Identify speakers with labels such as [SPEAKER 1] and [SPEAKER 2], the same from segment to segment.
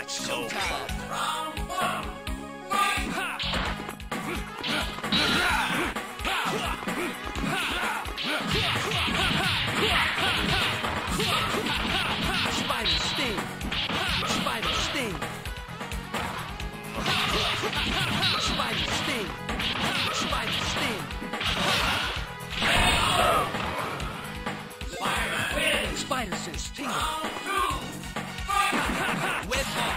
[SPEAKER 1] That's showtime. Round one.
[SPEAKER 2] Spider sting. Spider sting. Spider sting. Spider sting. Spider sense tingle. Web ball.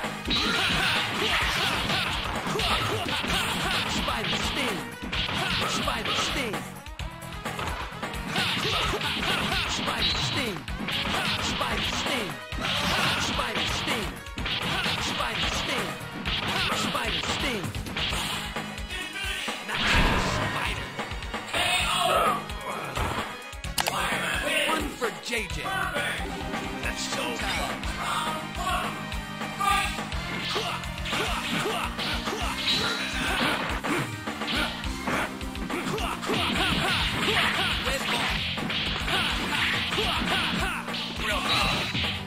[SPEAKER 2] Spider sting. Spider sting. Spider sting. Spider sting. Spider sting. Spider sting. Spider sting. Not spider. One for JJ.
[SPEAKER 1] That's showtime.
[SPEAKER 2] Red ball.
[SPEAKER 1] Real ball.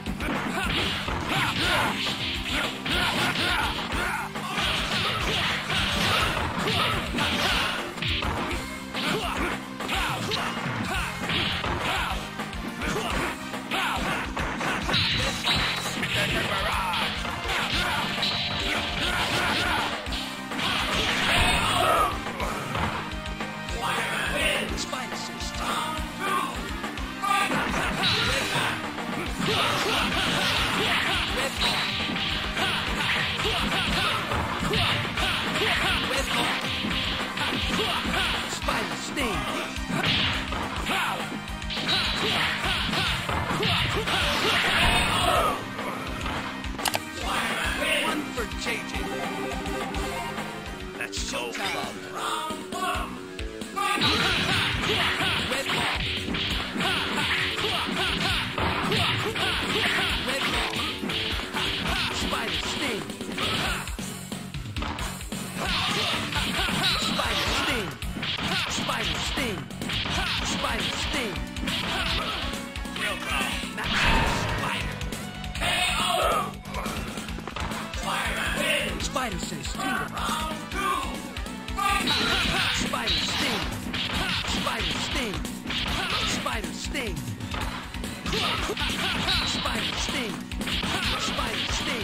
[SPEAKER 2] Spider sense Red ball. Red ball. Spider sting. One for JJ.
[SPEAKER 1] That's showtime.
[SPEAKER 2] Red ball. Red ball. Spider sting. Spider sting. Spider sting. Spider sting.
[SPEAKER 1] Real ball.
[SPEAKER 2] Not spider. Spider sense tingle. Spider sting. Spider sting. Spider sting. Spider sting. Spider sting.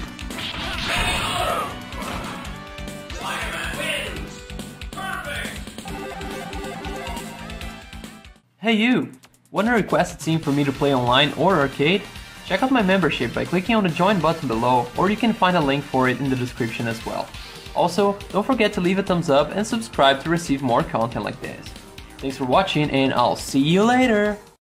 [SPEAKER 3] Hey you! Wanna request a team for me to play online or arcade? Check out my membership by clicking on the join button below, or you can find a link for it in the description as well. Also, don't forget to leave a thumbs up and subscribe to receive more content like this. Thanks for watching, and I'll see you later!